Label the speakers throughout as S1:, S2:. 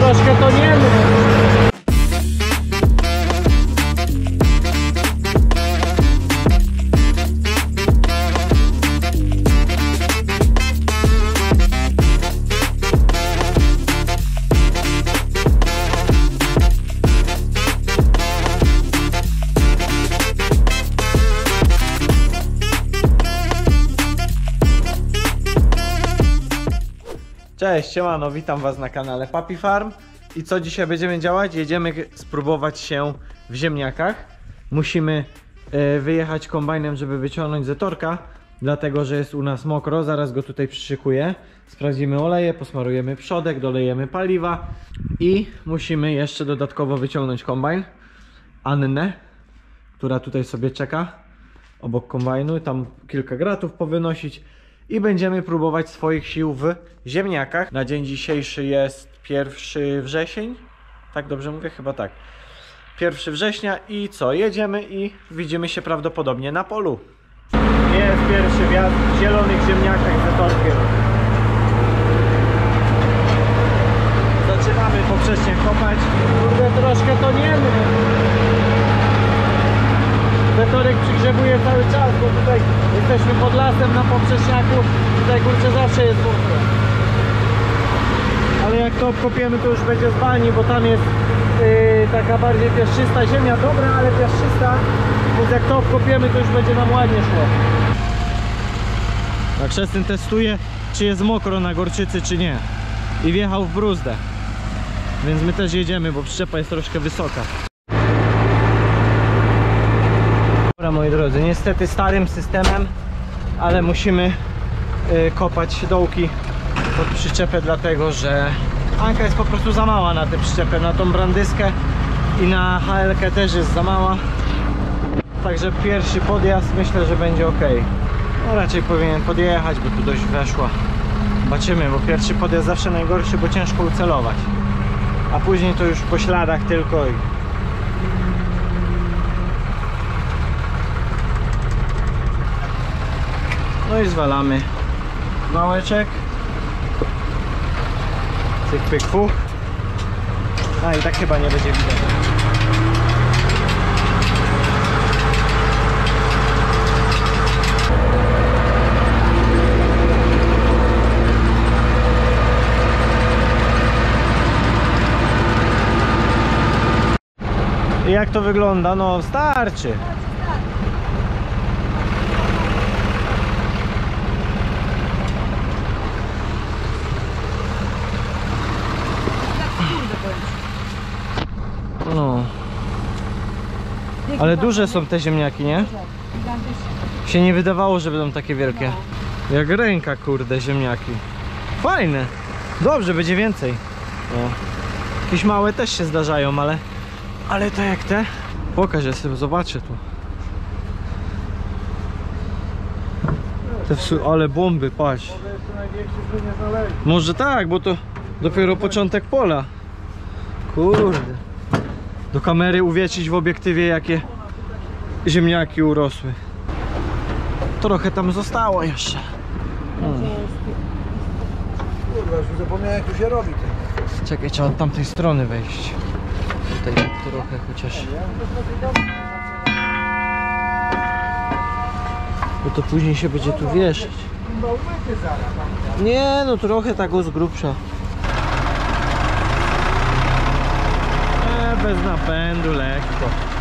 S1: troszkę toniemy. Cześć, siemano, witam was na kanale Papi Farm. I co dzisiaj będziemy działać? Jedziemy spróbować się w ziemniakach. Musimy wyjechać kombajnem, żeby wyciągnąć zetorka, dlatego że jest u nas mokro. Zaraz go tutaj przyszykuję. Sprawdzimy oleje, posmarujemy przodek, dolejemy paliwa i musimy jeszcze dodatkowo wyciągnąć kombajn Annę, która tutaj sobie czeka obok kombajnu. Tam kilka gratów powynosić. I będziemy próbować swoich sił w ziemniakach. Na dzień dzisiejszy jest 1 wrzesień. Tak dobrze mówię? Chyba tak. 1 września i co? Jedziemy i widzimy się prawdopodobnie na polu. Jest pierwszy wjazd w zielonych ziemniakach z zetorkiem. Zaczynamy poprzecznie kopać. Kurde, troszkę toniemy. Zetorek przygrzebuje cały czas, bo tutaj jesteśmy pod lasem na poprzeczniaku. Tutaj kurczę zawsze jest mokro. Ale jak to obkopiemy, to już będzie z bani, bo tam jest taka bardziej piaszczysta ziemia. Dobra, ale piaszczysta. Więc jak to obkopiemy, to już będzie nam ładnie szło. Tak, Krzestyn testuje, czy jest mokro na gorczycy, czy nie. I wjechał w bruzdę. Więc my też jedziemy, bo przyczepa jest troszkę wysoka. Dobra, moi drodzy, niestety starym systemem, ale musimy kopać dołki pod przyczepę, dlatego że Anka jest po prostu za mała na tę przyczepę, na tą brandyskę i na HL-kę też jest za mała. Także pierwszy podjazd myślę, że będzie ok. No raczej powinien podjechać, bo tu dość weszła. Zobaczymy, bo pierwszy podjazd zawsze najgorszy, bo ciężko ucelować. A później to już po śladach tylko i... No i zwalamy wałeczek. Cyk, pyk, fuch. A i tak chyba nie będzie widać. I jak to wygląda? No starczy. No. Ale duże są te ziemniaki, nie? Się nie wydawało, że będą takie wielkie. Jak ręka, kurde, ziemniaki. Fajne. Dobrze, będzie więcej. O. Jakieś małe też się zdarzają, ale to jak te? Pokaż, ja sobie zobaczę tu. Ale bomby, patrz. Może tak, bo to dopiero początek pola. Kurde. Do kamery uwiecić w obiektywie, jakie ziemniaki urosły. Trochę tam zostało jeszcze.
S2: Kurwa, już zapomniałem, jak to się robi.
S1: Czekaj, trzeba od tamtej strony wejść. Tutaj trochę chociaż. Bo to później się będzie tu wieszać. Nie, no trochę tak z grubsza. Bez napędu, lekko.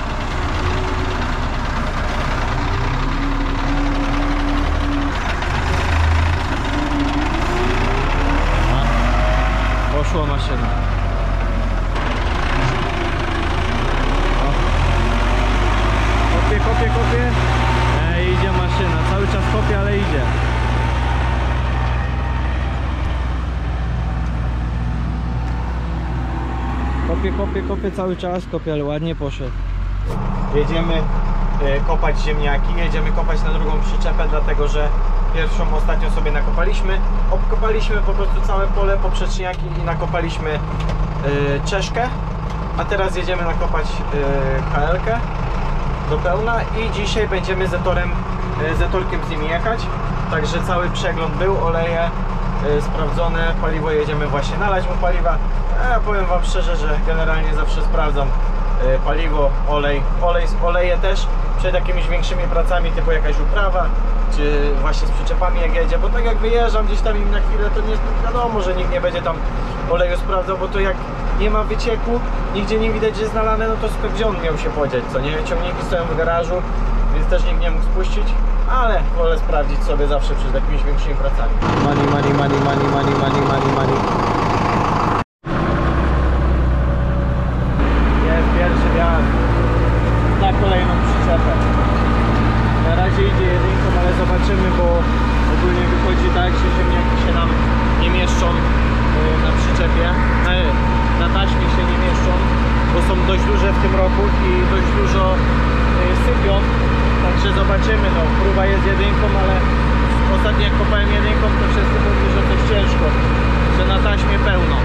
S1: Poszła maszyna. Kopie, kopie, kopie. Idzie maszyna. Cały czas kopie, ale idzie. Kopie, cały czas kopie, ale ładnie poszedł. Jedziemy kopać ziemniaki, jedziemy kopać na drugą przyczepę, dlatego że pierwszą ostatnio sobie nakopaliśmy. Obkopaliśmy po prostu całe pole, poprzeczniaki i nakopaliśmy czeszkę. A teraz jedziemy nakopać HL-kę do pełna i dzisiaj będziemy zetorkiem z nimi jechać. Także cały przegląd był, oleje sprawdzone, paliwo jedziemy właśnie nalać mu paliwa. Ja powiem wam szczerze, że generalnie zawsze sprawdzam paliwo, oleje też przed jakimiś większymi pracami, typu jakaś uprawa, czy właśnie z przyczepami jak jedzie, bo tak jak wyjeżdżam gdzieś tam im na chwilę, to nie wiadomo, że nikt nie będzie tam oleju sprawdzał, bo to jak nie ma wycieku, nigdzie nie widać, że jest nalane, no to gdzie on miał się podziać, co nie? Ciągniki stoją w garażu, więc też nikt nie mógł spuścić, ale wolę sprawdzić sobie zawsze przed jakimiś większymi pracami. Money. Jest pierwszy wjazd na kolejną przyczepę. Na razie idzie jedynką, ale zobaczymy, bo ogólnie wychodzi tak, że ziemniaki się nam nie mieszczą na przyczepie. Na taśmie się nie mieszczą, bo są dość duże w tym roku i dość dużo sypią. Także zobaczymy, no próba jest jedynką, ale ostatnio jak kopałem jedynką, to wszyscy mówili, że to jest ciężko, że na taśmie pełno.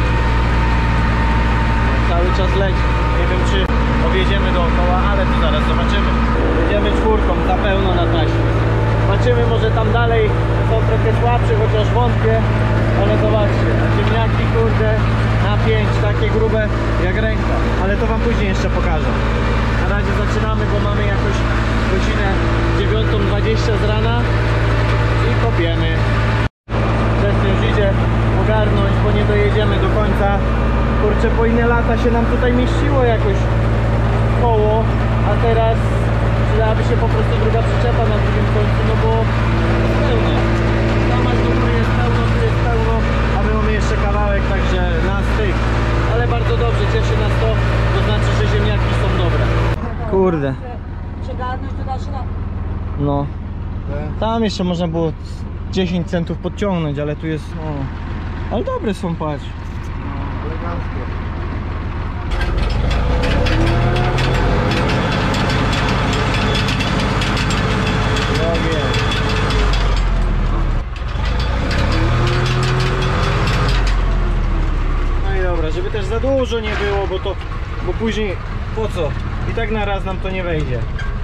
S1: Cały czas leci. Nie wiem, czy objedziemy dookoła, ale to zaraz zobaczymy. Jedziemy czwórką, za pełno na taśmie. Zobaczymy, może tam dalej są trochę słabsze, chociaż wątpię, ale zobaczcie, ziemniaki kurde na 5, takie grube jak ręka, ale to wam później jeszcze pokażę. Na razie zaczynamy, bo mamy jakoś godzinę 9:20 z rana i kopiemy. Wreszcie już idzie ogarnąć, bo nie dojedziemy do końca. Kurczę, po inne lata się nam tutaj mieściło jakoś koło, a teraz przydałaby się po prostu druga przyczepa na drugim końcu, no bo jest pełno. Tam aż do góry jest pełno, tu jest pełno, a my mamy jeszcze kawałek, także na styk. Ale bardzo dobrze, cieszy nas to znaczy, że ziemniaki są dobre. Kurde.
S3: Przegarnąć to da się na...
S1: No. Tam jeszcze można było 10 centów podciągnąć, ale tu jest, no. Ale dobre są, patrz.
S2: Elegancko.
S1: No i dobra, żeby też za dużo nie było, bo później po co? I tak na raz nam to nie wejdzie.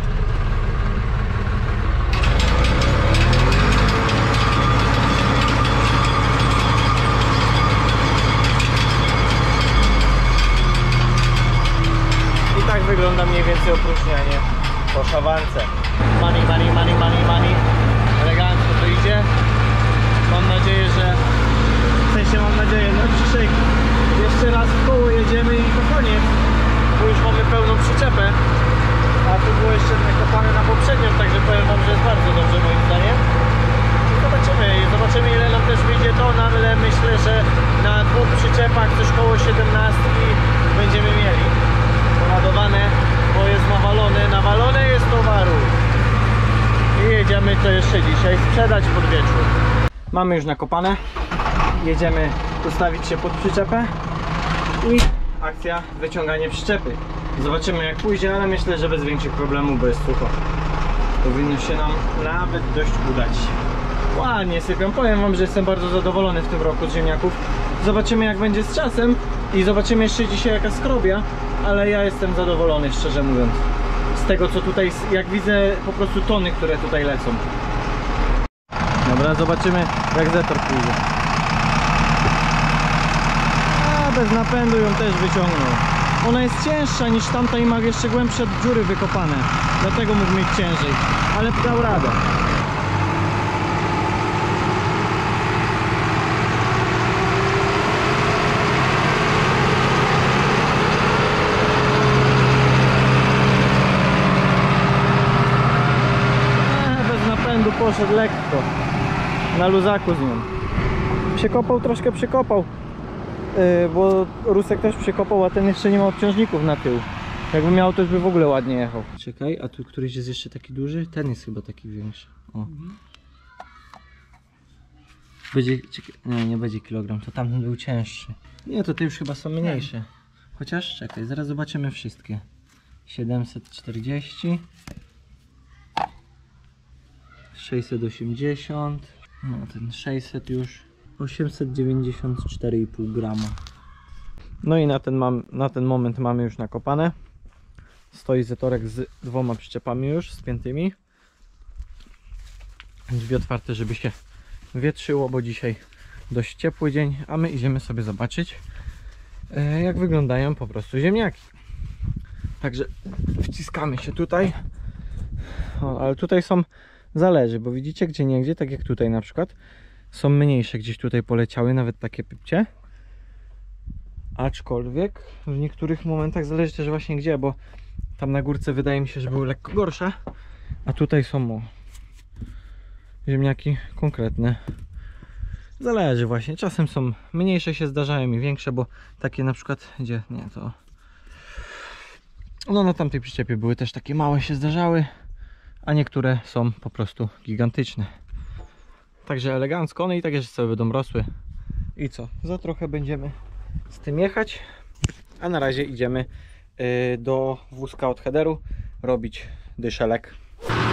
S1: I tak wygląda mniej więcej opróżnianie po szawance. Money. Elegancko to idzie. Mam nadzieję, że... W sensie mam nadzieję, no dzisiaj jeszcze raz w koło jedziemy i to koniec. Bo już mamy pełną przyczepę. A tu było jeszcze nakopane na poprzednią, także powiem wam, że jest bardzo dobrze moim zdaniem. Zobaczymy ile nam też wyjdzie to, no, ale myślę, że na dwóch przyczepach coś koło 17 będziemy mieli. Poładowane, bo jest nawalone jest towaru. I jedziemy to jeszcze dzisiaj sprzedać pod wieczór. Mamy już nakopane. Jedziemy ustawić się pod przyczepę i akcja wyciąganie przyczepy. Zobaczymy jak pójdzie, ale myślę, że bez większych problemów, bo jest sucho. Powinno się nam nawet dość udać. Ładnie sypią. Powiem wam, że jestem bardzo zadowolony w tym roku z ziemniaków. Zobaczymy jak będzie z czasem i zobaczymy jeszcze dzisiaj jaka skrobia, ale ja jestem zadowolony, szczerze mówiąc, z tego co tutaj, jak widzę po prostu tony, które tutaj lecą. Dobra, zobaczymy jak Zetor pójdzie. A bez napędu ją też wyciągnął. Ona jest cięższa niż tamta i ma jeszcze głębsze dziury wykopane, dlatego mógł mieć ciężej, ale dał radę. Poszedł lekko, na luzaku z nią. Przekopał, troszkę przekopał, bo Rusek też przekopał, a ten jeszcze nie ma obciążników na tył. Jakby miał, to już by w ogóle ładnie jechał. Czekaj, a tu któryś jest jeszcze taki duży? Ten jest chyba taki większy. O. Będzie, nie będzie kilogram, to tamten był cięższy. Nie, to te już chyba są mniejsze. Chociaż czekaj, zaraz zobaczymy wszystkie. 740, 680, no ten 600 już, 894,5 grama. No i na ten moment mamy już nakopane. Stoi Zetorek z dwoma przyczepami już spiętymi. Drzwi otwarte, żeby się wietrzyło, bo dzisiaj dość ciepły dzień, a my idziemy sobie zobaczyć, jak wyglądają po prostu ziemniaki. Także wciskamy się tutaj. O, ale tutaj są, zależy, bo widzicie, gdzie niegdzie, tak jak tutaj na przykład, są mniejsze, gdzieś tutaj poleciały, nawet takie pypcie. Aczkolwiek w niektórych momentach zależy też właśnie gdzie, bo tam na górce wydaje mi się, że były lekko gorsze, a tutaj są ziemniaki konkretne. Zależy właśnie, czasem są mniejsze, się zdarzają i większe, bo takie na przykład, gdzie nie, to no na tamtej przyczepie były też takie małe, się zdarzały, a niektóre są po prostu gigantyczne. Także elegancko, one i tak jeszcze sobie będą rosły. I co? Za trochę będziemy z tym jechać, a na razie idziemy do wózka od headeru robić dyszelek.